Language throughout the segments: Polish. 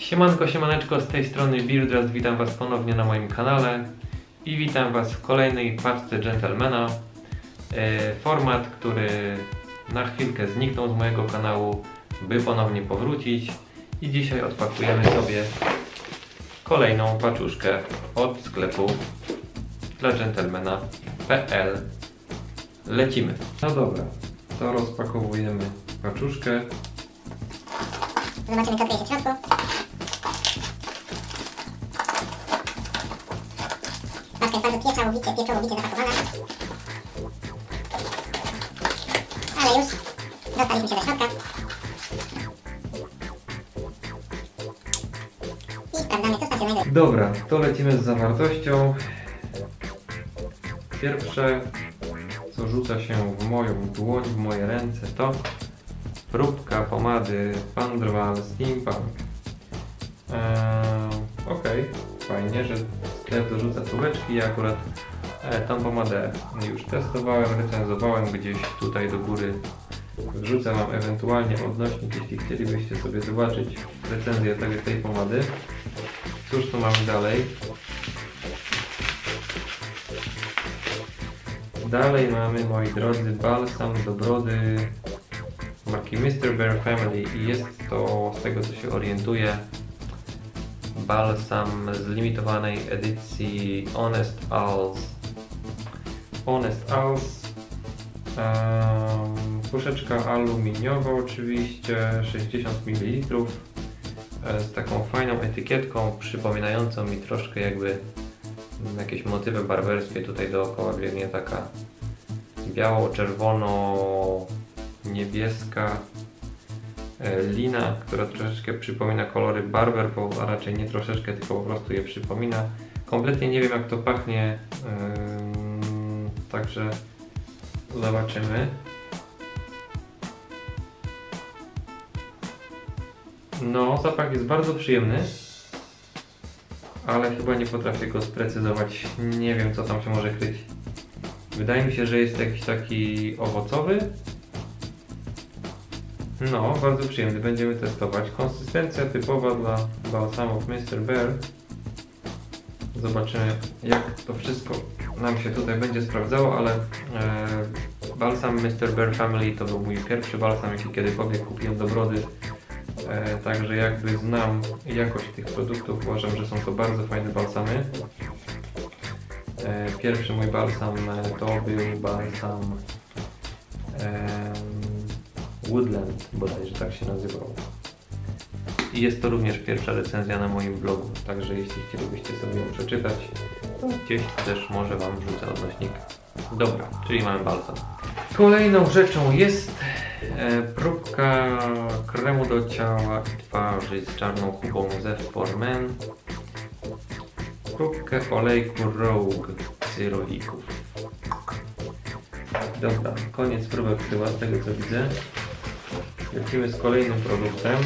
Siemanko, siemaneczko, z tej strony Beardrast, witam Was ponownie na moim kanale i witam Was w kolejnej paczce Gentlemana. Format, który na chwilkę zniknął z mojego kanału, by ponownie powrócić, i dzisiaj odpakujemy sobie kolejną paczuszkę od sklepu dla gentlemana.pl. Lecimy. No dobra, to rozpakowujemy paczuszkę. Zobaczymy, co kryje się w środku. Paczka jest bardzo pieczołowicie zapakowana. Ale już dostaliśmy się do środka. I sprawdzamy, co tam się znajduje. Dobra, to lecimy z zawartością. Pierwsze, co rzuca się w moją dłoń, w moje ręce, to próbka pomady Van der Waal Steampunk. Okej, fajnie, że sklep dorzuca próbeczki. Ja akurat tą pomadę już testowałem, recenzowałem, gdzieś tutaj do góry wrzucę Wam ewentualnie odnośnik, jeśli chcielibyście sobie zobaczyć recenzję tej pomady. Cóż tu mamy dalej? Dalej mamy, moi drodzy, balsam do brody marki Mr. Bear Family i jest to, z tego co się orientuję, balsam z limitowanej edycji Honest Owls. Honest Owls. Puszeczka aluminiowa oczywiście, 60 ml, z taką fajną etykietką przypominającą mi troszkę jakby jakieś motywy barberskie. Tutaj dookoła biegnie taka biało-czerwono-niebieska lina, która troszeczkę przypomina kolory Barber, a raczej nie troszeczkę, tylko po prostu je przypomina. Kompletnie nie wiem, jak to pachnie, także zobaczymy. No, zapach jest bardzo przyjemny, ale chyba nie potrafię go sprecyzować. Nie wiem, co tam się może kryć. Wydaje mi się, że jest jakiś taki owocowy. No, bardzo przyjemny, będziemy testować. Konsystencja typowa dla balsamów Mr. Bear. Zobaczymy, jak to wszystko nam się tutaj będzie sprawdzało, ale balsam Mr. Bear Family to był mój pierwszy balsam, jaki kiedykolwiek kupiłem do brody. Także jakby znam jakość tych produktów, uważam, że są to bardzo fajne balsamy. Pierwszy mój balsam to był balsam Woodland, bodajże tak się nazywał. I jest to również pierwsza recenzja na moim blogu, także jeśli chcielibyście sobie ją przeczytać, to gdzieś też może Wam wrzucę odnośnik. Dobra, czyli mamy balsam. Kolejną rzeczą jest próbka kremu do ciała i twarzy z czarną kubą ze For Men. Próbkę olejku Rogue z rolików. Dobra, koniec próbek chyba, z tego co widzę. Lecimy z kolejnym produktem.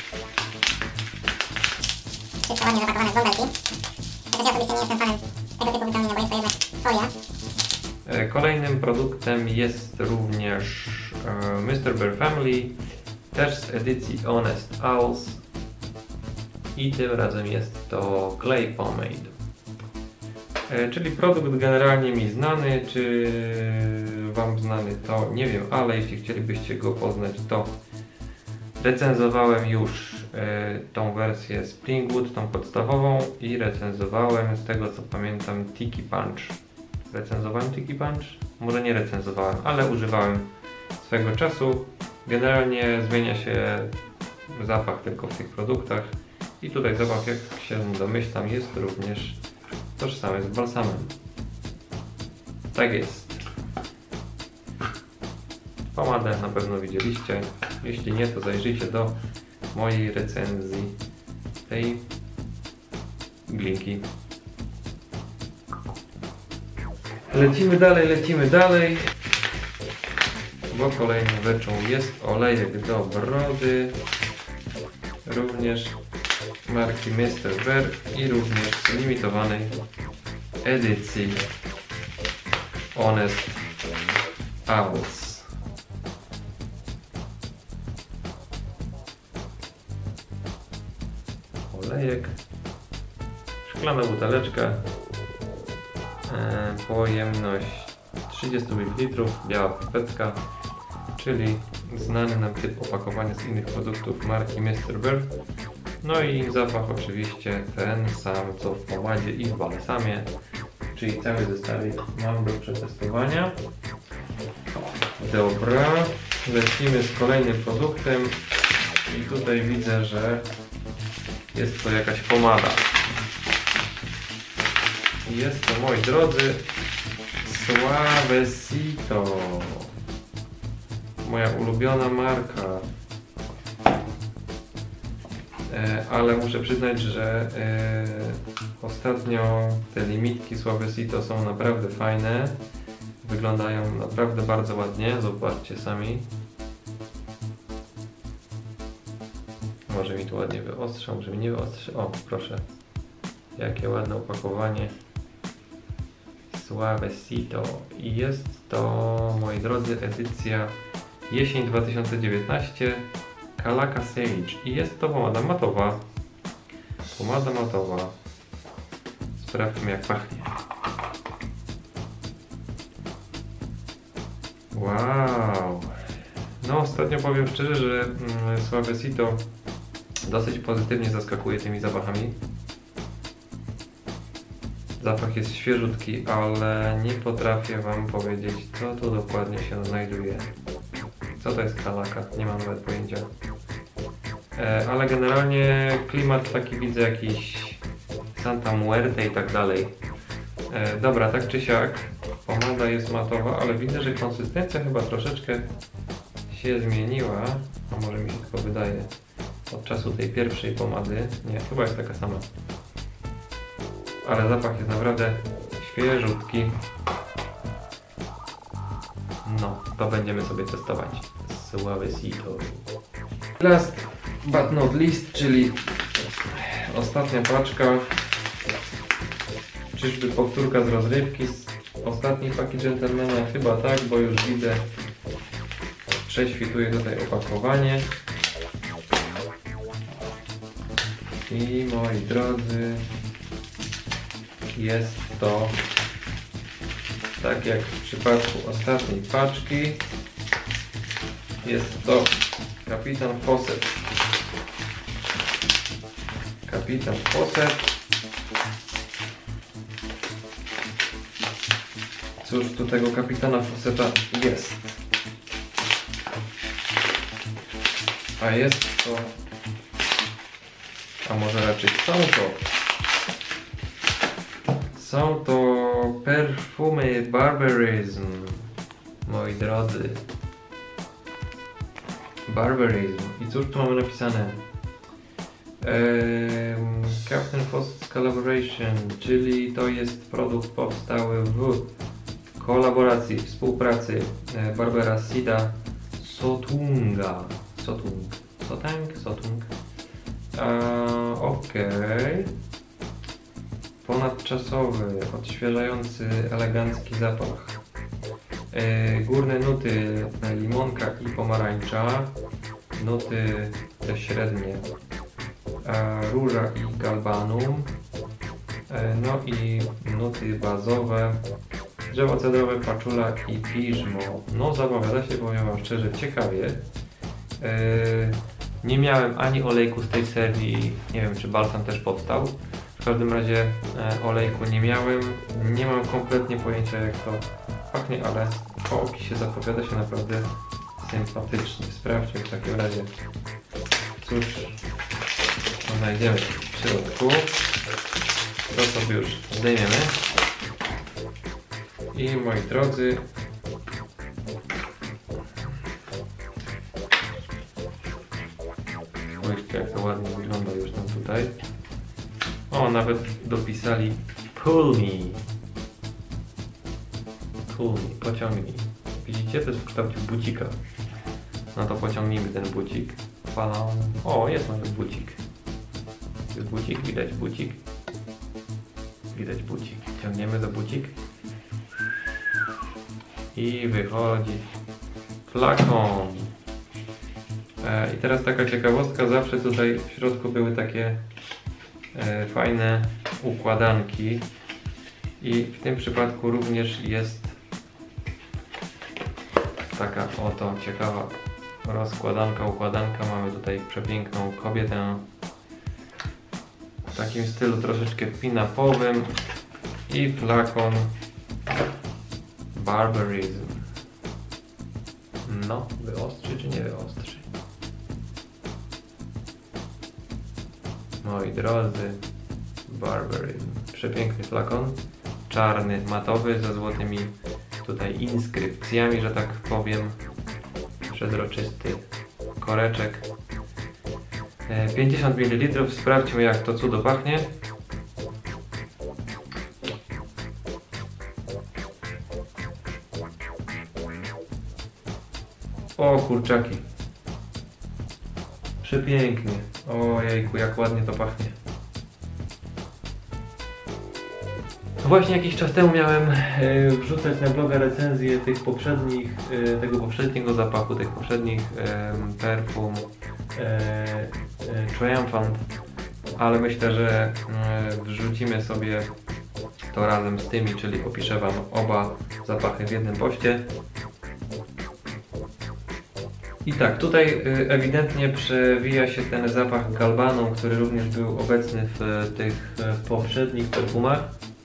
Wszystko ładnie zapakowane w bąbelki. Chociaż ja osobiście nie jestem fanem tego typu wypełnienia, bo jest to jednak folia. Kolejnym produktem jest również Mr. Bear Family, też z edycji Honest Owls, i tym razem jest to Clay Pomade. Czyli produkt generalnie mi znany, czy Wam znany, to nie wiem, ale jeśli chcielibyście go poznać, to recenzowałem już tą wersję Springwood, tą podstawową, i recenzowałem, z tego co pamiętam, Tiki Punch. Recenzowałem Tiki Punch? Może nie recenzowałem, ale używałem swego czasu. Generalnie zmienia się zapach tylko w tych produktach i tutaj zapach, jak się domyślam, jest również tożsamy z balsamem. Tak jest. Pomadę na pewno widzieliście. Jeśli nie, to zajrzyjcie do mojej recenzji tej glinki. Lecimy dalej, bo kolejną rzeczą jest olejek do brody, również marki Mr. Bear i również z limitowanej edycji Honest Owls. olejek, szklana buteleczka, pojemność 30 ml, biała pipetka, czyli znany nam typ opakowania z innych produktów marki Mr. Bear. No i zapach oczywiście ten sam co w pomadzie i w balsamie, czyli cały zestawik mam do przetestowania. Dobra, lecimy z kolejnym produktem i tutaj widzę, że jest to jakaś pomada. Jest to, moi drodzy, Suavecito, moja ulubiona marka, ale muszę przyznać, że ostatnio te limitki Suavecito są naprawdę fajne, wyglądają naprawdę bardzo ładnie, zobaczcie sami. Może mi tu ładnie wyostrza, może mi nie wyostrzy. O, proszę, jakie ładne opakowanie. Suavecito i jest to, moi drodzy, edycja jesień 2019 Calaca Sage i jest to pomada matowa. Pomada matowa. Sprawdźmy, jak pachnie. Wow! No, ostatnio powiem szczerze, że Suavecito dosyć pozytywnie zaskakuje tymi zapachami. Zapach jest świeżutki, ale nie potrafię Wam powiedzieć, co tu dokładnie się znajduje. Co to jest Calaca? Nie mam nawet pojęcia. Ale generalnie klimat taki widzę, jakiś Santa Muerte i tak dalej. Dobra, tak czy siak, pomada jest matowa, ale widzę, że konsystencja chyba troszeczkę się zmieniła. A może mi się tylko wydaje. Od czasu tej pierwszej pomady. Nie, chyba jest taka sama. Ale zapach jest naprawdę świeżutki. No, to będziemy sobie testować. Suavecito. Last but not least, czyli ostatnia paczka. Czyżby powtórka z rozrywki z ostatniej paki Gentlemana? Chyba tak, bo już widzę, prześwituje tutaj opakowanie. I moi drodzy, jest to, tak jak w przypadku ostatniej paczki, jest to Kapitan Fawcett. Kapitan Fawcett. Cóż tu tego Kapitana Fawcetta jest? A jest to, a może raczej są to perfumy Barbarism, moi drodzy. Barbarism. I cóż tu mamy napisane? Captain Fawcett's Collaboration, czyli to jest produkt powstały w kolaboracji, współpracy Barbera Sida Sotunga. Sotung. Okej. Ponadczasowy, odświeżający, elegancki zapach. Górne nuty limonka i pomarańcza. Nuty te średnie. Róża i galbanum. No i nuty bazowe. Drzewo cedrowe, paczula i piżmo. No zapowiada się, powiem Wam szczerze, ciekawie. Nie miałem ani olejku z tej serii, nie wiem czy balsam też powstał. W każdym razie olejku nie miałem, nie mam kompletnie pojęcia jak to pachnie, ale po opisie zapowiada się naprawdę sympatycznie. Sprawdźmy w takim razie, cóż znajdziemy w środku. To sobie już zdejmiemy. I moi drodzy, spójrzcie jak to ładnie wygląda już tam tutaj. O, nawet dopisali pull me. Pull me, pociągnij. Widzicie? To jest w kształcie bucika. No to pociągnijmy ten bucik. O, jest nawet bucik. Jest bucik, widać bucik. Widać bucik. Ciągniemy za bucik. I wychodzi flakon. I teraz taka ciekawostka, zawsze tutaj w środku były takie fajne układanki i w tym przypadku również jest taka oto ciekawa układanka. Mamy tutaj przepiękną kobietę w takim stylu troszeczkę pin-upowym i flakon Barbarism. No, wyostrzy czy nie wyostrzy? Moi drodzy, Barbarism. Przepiękny flakon, czarny, matowy, ze złotymi tutaj inskrypcjami, że tak powiem. Przezroczysty koreczek. 50 ml. Sprawdźmy, jak to cudo pachnie. O kurczaki. Przepięknie. Ojejku, jak ładnie to pachnie. Właśnie jakiś czas temu miałem wrzucać na bloga recenzję tych poprzednich, tego poprzedniego zapachu, tych poprzednich perfum Triumphant, ale myślę, że wrzucimy sobie to razem z tymi, czyli opiszę Wam oba zapachy w jednym poście. I tak, tutaj ewidentnie przewija się ten zapach galbanu, który również był obecny w tych poprzednich perfumach.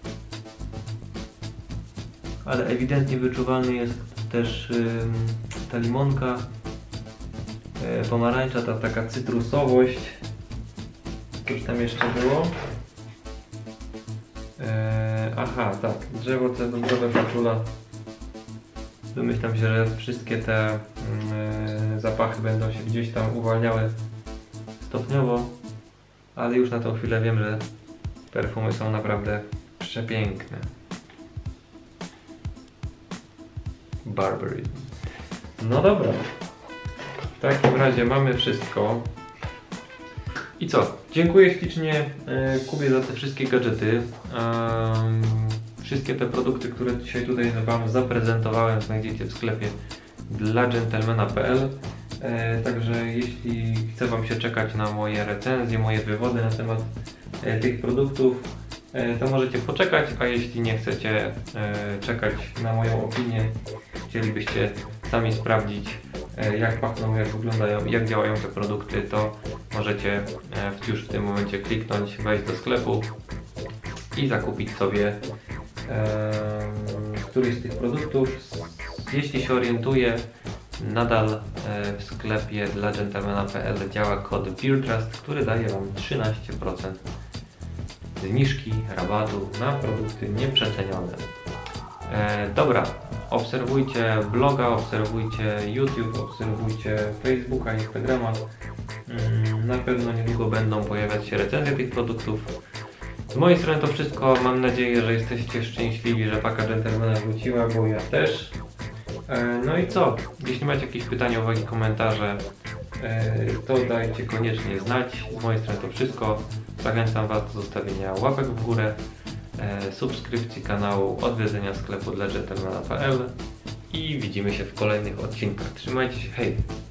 Ale ewidentnie wyczuwalny jest też ta limonka, pomarańcza, ta taka cytrusowość. Cóż tam jeszcze było? Aha, tak, drzewo cedrowe, patula. Domyślam się, że wszystkie te zapachy będą się gdzieś tam uwalniały stopniowo, ale już na tą chwilę wiem, że perfumy są naprawdę przepiękne. Barbarism. No dobra. W takim razie mamy wszystko. I co? Dziękuję ślicznie Kubie za te wszystkie gadżety. Wszystkie te produkty, które dzisiaj tutaj Wam zaprezentowałem, znajdziecie w sklepie dla dżentelmena.pl. Także jeśli chce Wam się czekać na moje recenzje, moje wywody na temat tych produktów, to możecie poczekać, a jeśli nie chcecie czekać na moją opinię, chcielibyście sami sprawdzić, jak pachną, jak wyglądają i jak działają te produkty, to możecie już w tym momencie kliknąć, wejść do sklepu i zakupić sobie któryś z tych produktów. Jeśli się orientuję, nadal w sklepie dla dżentelmena.pl działa kod BeerTrust, który daje Wam 13% zniżki, rabatu na produkty nieprzecenione. Dobra, obserwujcie bloga, obserwujcie YouTube, obserwujcie Facebooka, Instagrama. Na pewno niedługo będą pojawiać się recenzje tych produktów. Z mojej strony to wszystko. Mam nadzieję, że jesteście szczęśliwi, że paka dżentelmena wróciła, bo ja też. No i co? Jeśli macie jakieś pytania, uwagi, komentarze, to dajcie koniecznie znać. Z mojej strony to wszystko. Zachęcam Was do zostawienia łapek w górę, subskrypcji kanału, odwiedzenia sklepu dla dżentelmena.pl i widzimy się w kolejnych odcinkach. Trzymajcie się, hej!